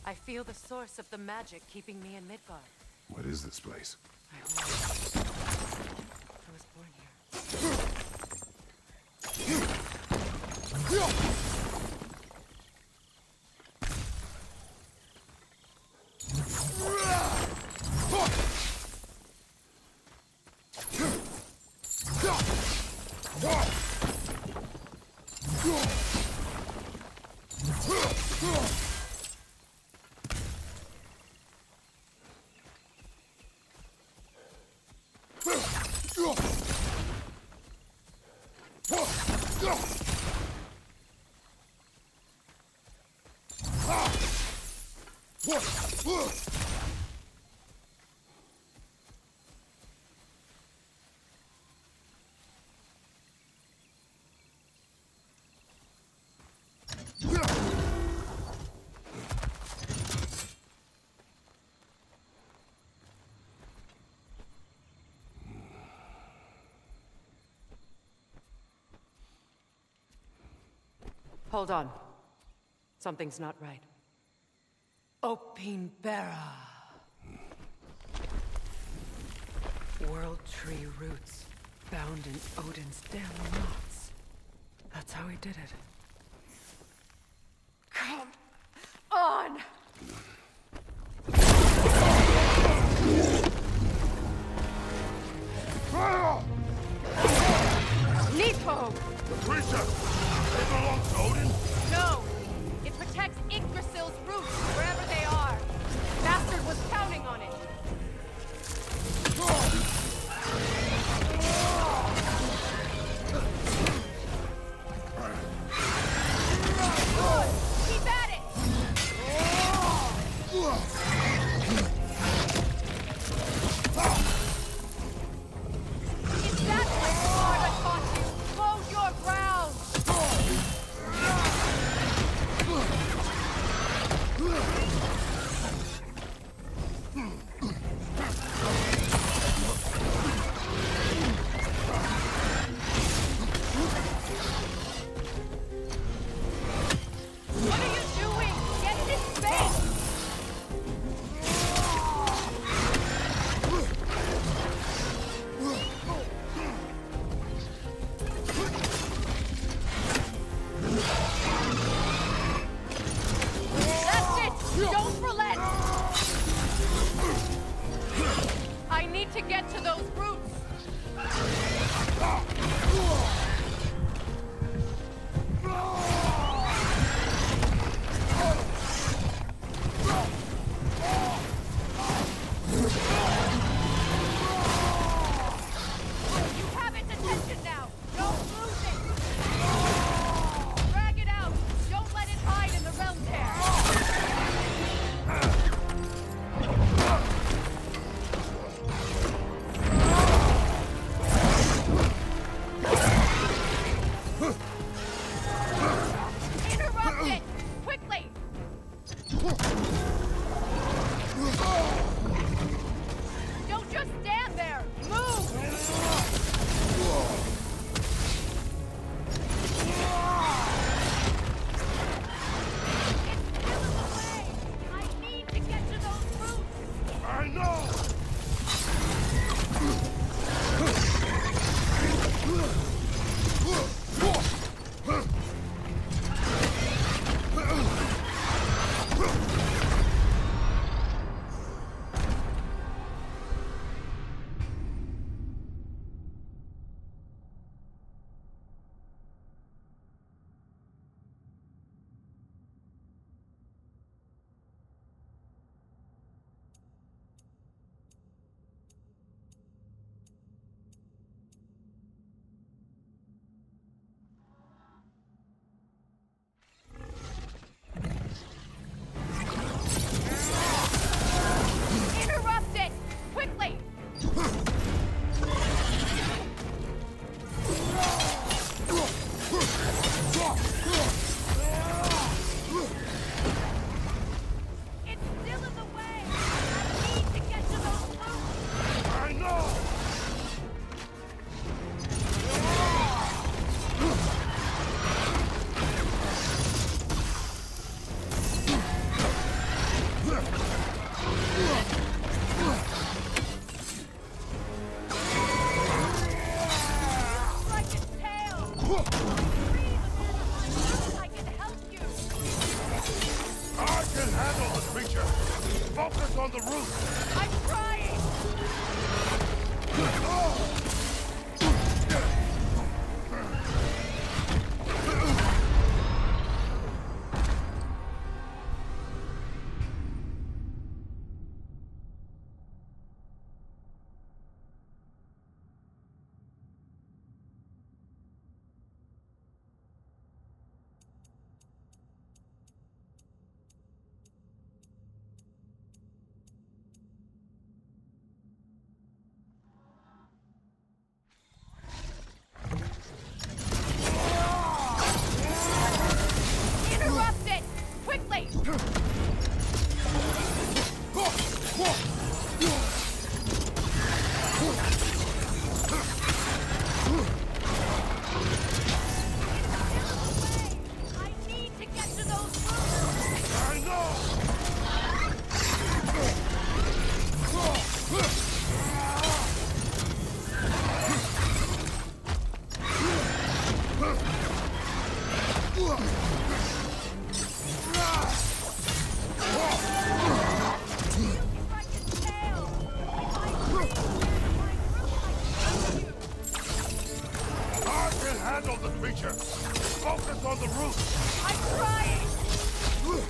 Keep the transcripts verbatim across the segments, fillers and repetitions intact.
I feel the source of the magic keeping me in Midgard. What is this place? I was, I was born here. Hold on. Something's not right. Opinbera. World tree roots bound in Odin's damn knots. That's how he did it. Come on! Nidhogg! The creature! They belong to Odin? No! It protects Yggdrasil's roots wherever they are. Bastard was counting on it. Keep at it! Is that what Sparta taught you? Hold your ground! I can help you. I can handle the creature. Focus on the root. I'm trying. Interrupt it! Quickly! I need to get to those rooms! I know! Strike its tail! If I breathe again, my root, I can help you! I can handle the creature. Focus on the root. I'm trying!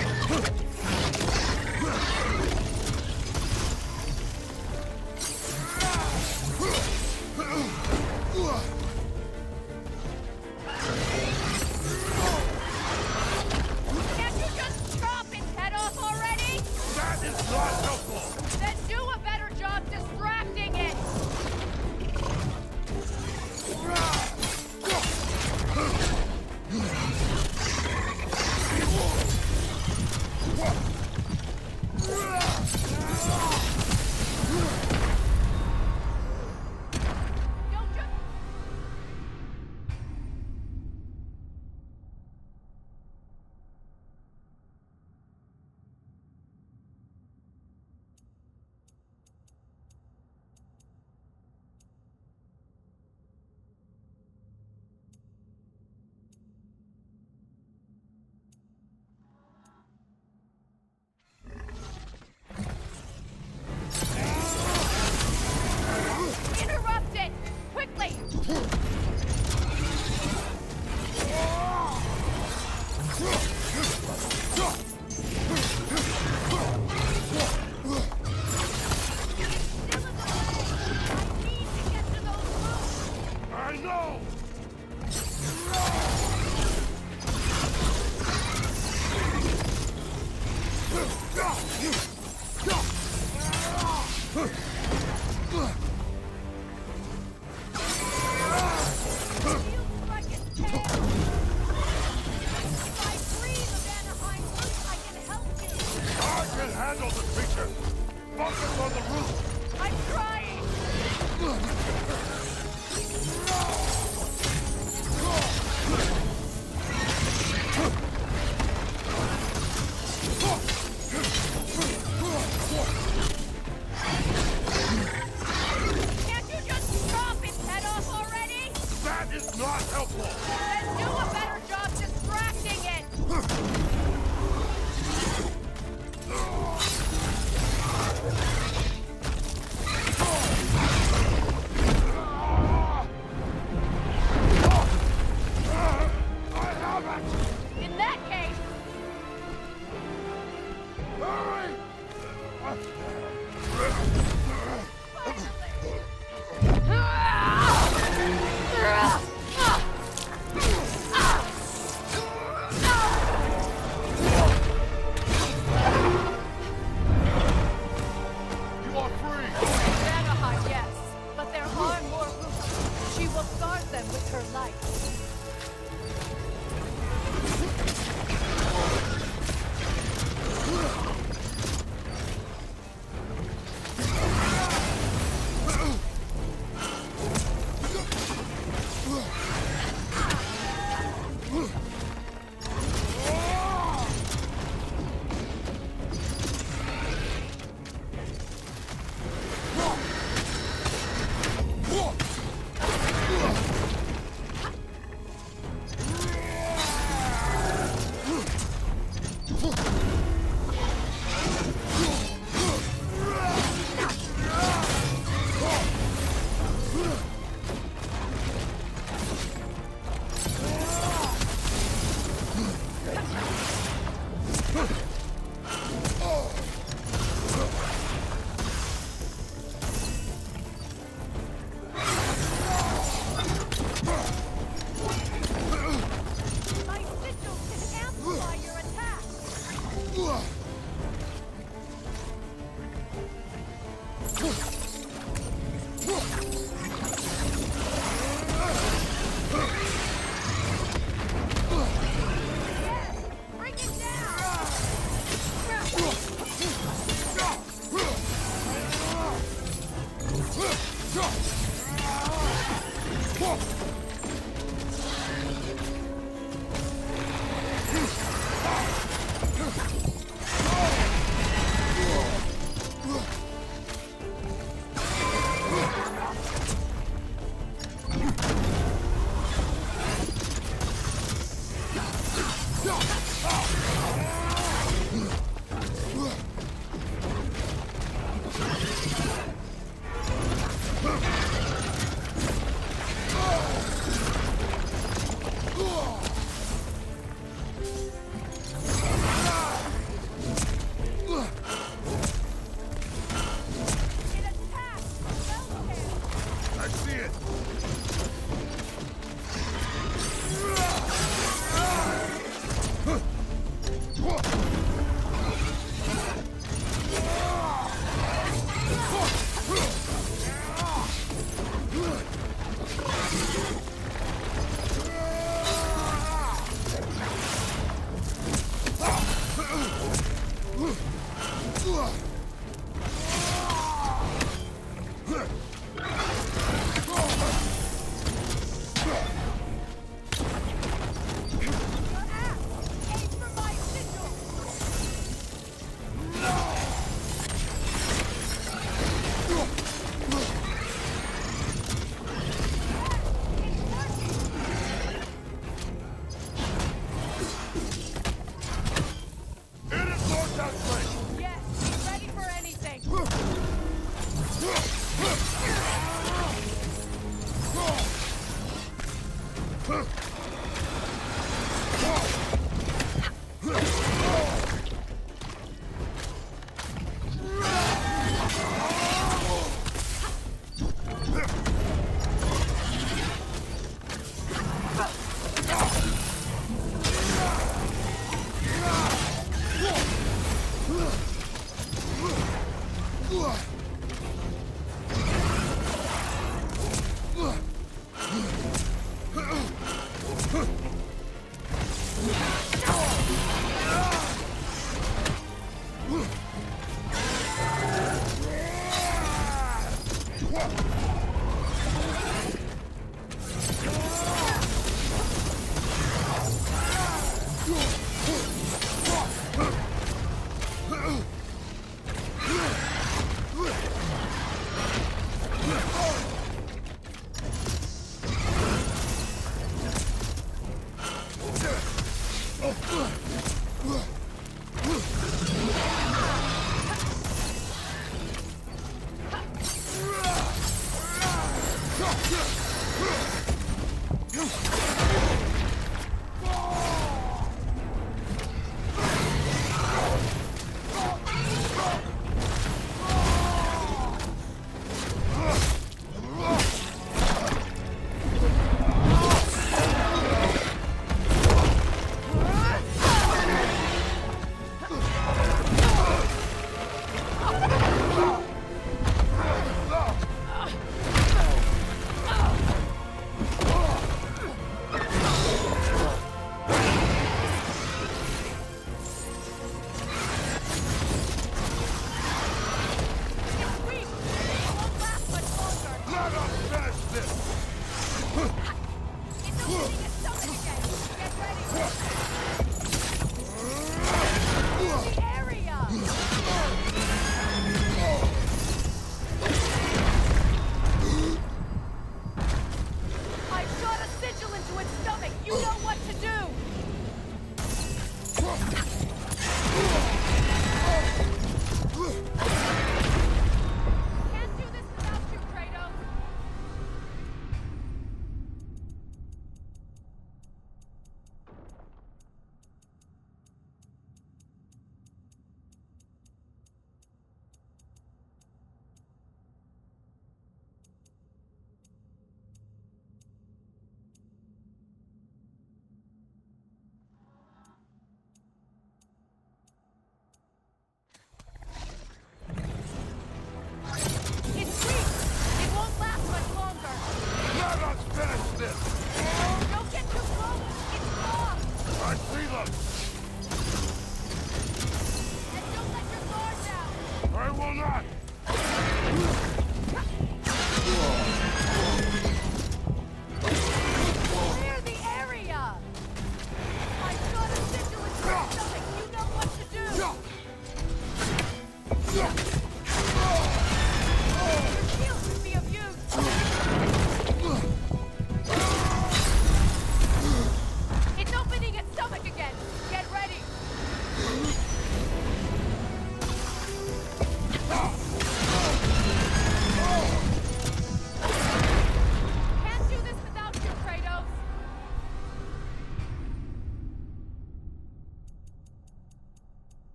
Can't you just chop its head off already? That is not helpful. Then do a better job distracting it! Don't just... Interrupt it! Quickly! Still in the way! I need to get to those rooms! I know! Feels like its tail! If I breathe a Vanaheim root, I can help you! I can handle the creature. Focus on the root. I'm trying! Can't you just chop its head off already? That is not helpful. Then do a better job distracting it! I have it. In that case, Hurry! You are free. Vanaheim, yes, but there are more roots. She will guard them with her light.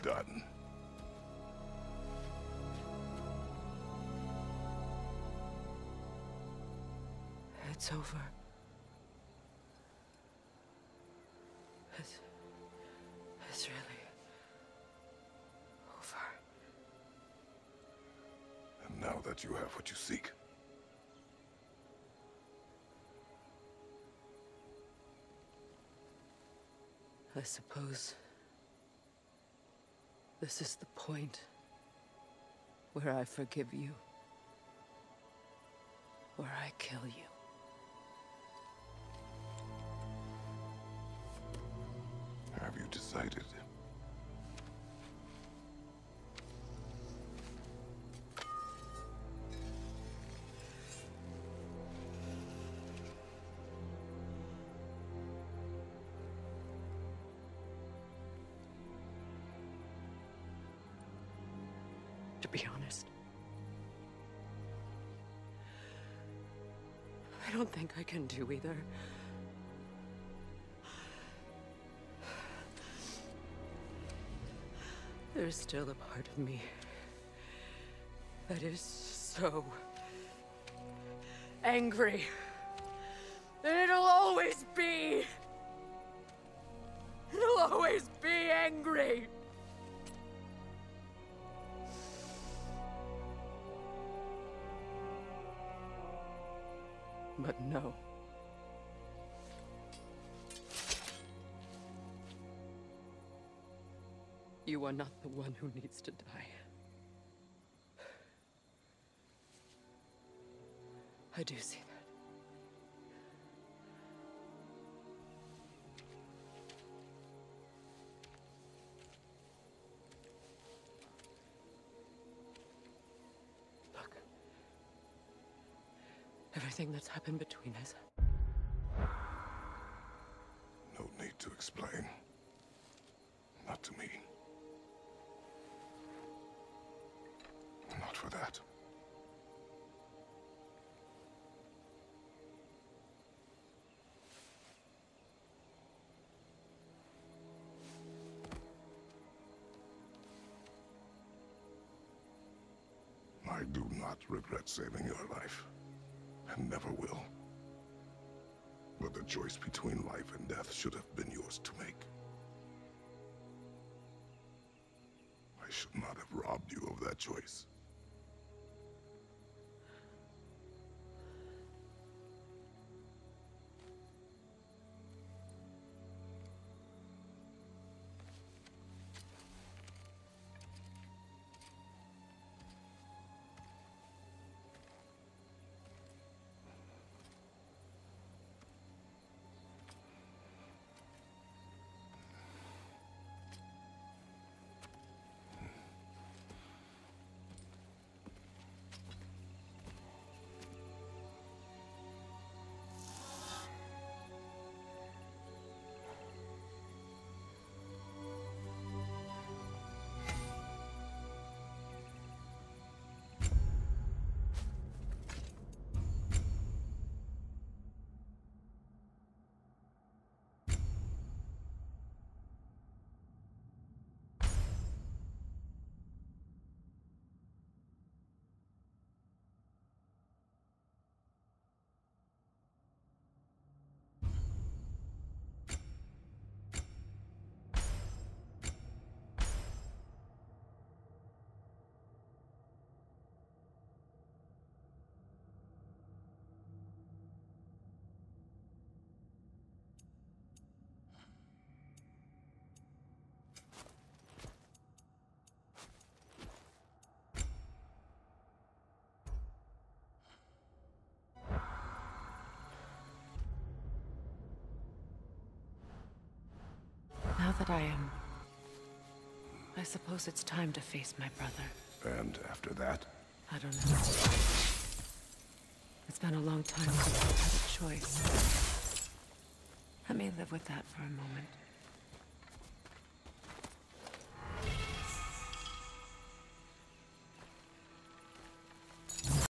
done. It's over. It's... It's really... over. And now that you have what you seek, I suppose this is the point where I forgive you, where I kill you. have you decided? To be honest, I don't think I can do either. There's still a part of me that is so angry. And it'll always be. It'll always be angry. But no. You are not the one who needs to die. I do see that. Look. Everything that's happened between us. No need to explain. Not to me. Not for that. I do not regret saving your life, and never will. But the choice between life and death should have been yours to make. I should not have robbed you of that choice. Now that I am... I suppose it's time to face my brother. And after that? I don't know. It's been a long time since I've had a choice. Let me live with that for a moment.